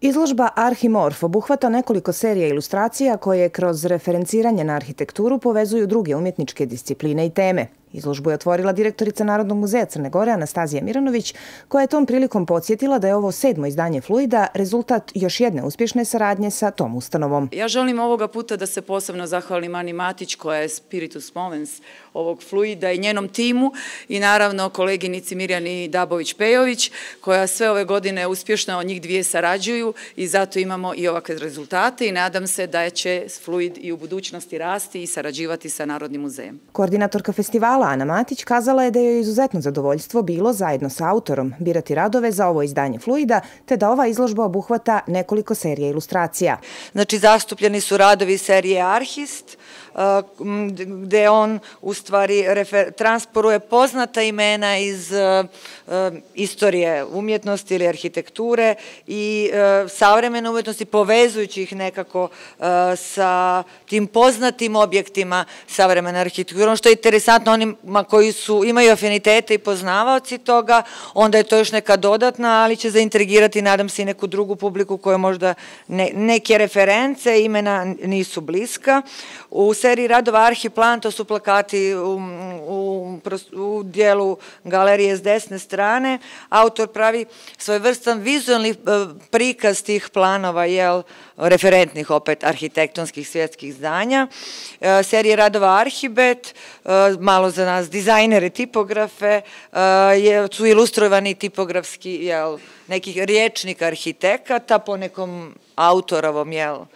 Izložba Arhimorf obuhvata nekoliko serija ilustracija koje kroz referenciranje na arhitekturu povezuju druge umjetničke discipline i teme. Izložbu je otvorila direktorica Narodnog muzeja Crne Gore Anastazija Miranović, koja je tom prilikom podsjetila da je ovo 7. izdanje Fluida, rezultat još jedne uspješne saradnje sa tom ustanovom. Ja želim ovoga puta da se posebno zahvalim Ani Matić, koja je spiritus movens ovog Fluida i njenom timu, i naravno koleginici Mirjani Dabović-Pejović, koja sve ove godine uspješno njih dvije sarađuju i zato imamo i ovakve rezultate i nadam se da će Fluid i u budućnosti rasti i sarađivati sa Narodnim muzejem. Koordinatorka festivala Ana Matić kazala je da joj izuzetno zadovoljstvo bilo zajedno sa autorom birati radove za ovo izdanje Fluida, te da ova izložba obuhvata nekoliko serija ilustracija. Znači, zastupljeni su radovi serije Arhist, gde on u stvari transporuje poznata imena iz istorije umjetnosti ili arhitekture i savremene umjetnosti, povezujući ih nekako sa tim poznatim objektima savremene arhitekture. Ono što je interesantno onima koji imaju afinitete i poznavaoci toga, onda je to još neka dodatna, ali će zaintrigirati, nadam se, i neku drugu publiku koja možda neke reference, imena nisu bliska. U seriji radova Arhiplan, to su plakati u dijelu galerije s desne strane, autor pravi svojevrstan vizualni prikaz tih planova, referentnih opet arhitektonskih svjetskih zdanja. Serije radova Arhibet, malo za nas dizajnere, tipografe, su ilustrovani tipografski nekih riječnika arhitekata po nekom autorovom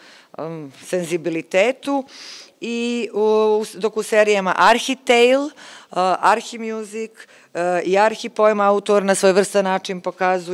senzibilitetu. I dok u serijama Architale, Archimusic i Archipoem autor na svojevrstan način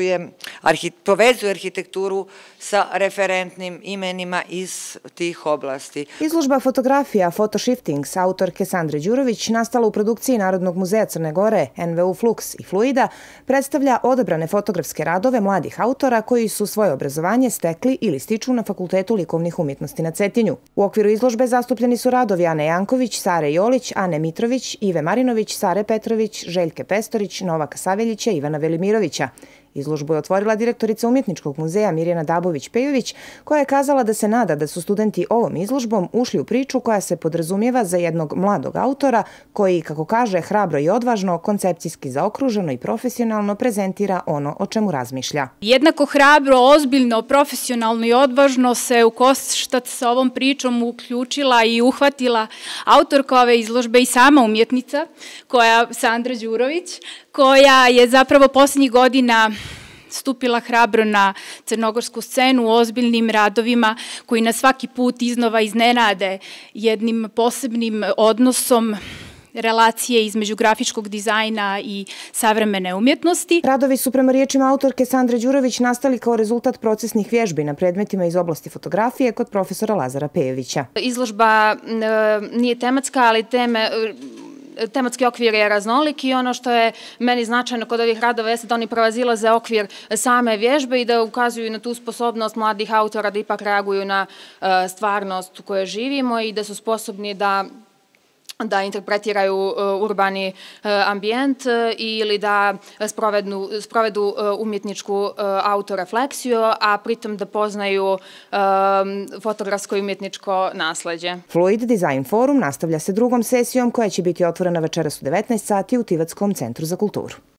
povezuje arhitekturu sa referentnim imenima iz tih oblasti. Izložba fotografija Photoshifting autorke Sandre Đurović, nastala u produkciji Narodnog muzeja Crne Gore, NVU Flux i Fluida, predstavlja odabrane fotografske radove mladih autora koji su svoje obrazovanje stekli ili stiču na Fakultetu likovnih umjetnosti na Cetinju. U okviru izložbe zastupljeni su radovi Ane Janković, Sare Jolić, Ane Mitrović, Ive Marinović, Sare Petrović, Željke Pestorić, Novaka Saveljića i Ivana Velimirovića. Izložbu je otvorila direktorica Umjetničkog muzeja Mirjana Dabović-Pejović, koja je kazala da se nada da su studenti ovom izložbom ušli u priču koja se podrazumijeva za jednog mladog autora koji, kako kaže, hrabro i odvažno, koncepcijski zaokruženo i profesionalno prezentira ono o čemu razmišlja. Jednako hrabro, ozbiljno, profesionalno i odvažno se u koštac sa ovom pričom uključila i uhvatila autorka ove izložbe i sama umjetnica, Sandra Đurović, koja je zapravo posljednjih godina stupila hrabro na crnogorsku scenu ozbiljnim radovima koji nas svaki put iznova iznenade jednim posebnim odnosom relacije između grafičkog dizajna i savremene umjetnosti. Radovi su prema riječima autorke Sandre Đurović nastali kao rezultat procesnih vježbi na predmetima iz oblasti fotografije kod profesora Lazara Pejovića. Izložba nije tematska, ali tematski okvir je raznolik i ono što je meni značajno kod ovih radova jeste da oni prevazilaze okvir same vježbe i da ukazuju na tu sposobnost mladih autora da ipak reaguju na stvarnost u kojoj živimo i da su sposobni da interpretiraju urbani ambijent ili da sprovedu umjetničku autorefleksiju, a pritom da poznaju fotografsko i umjetničko nasleđe. Fluid Design Forum nastavlja se drugom sesijom koja će biti otvorena večeras u 19 sati u Tivatskom centru za kulturu.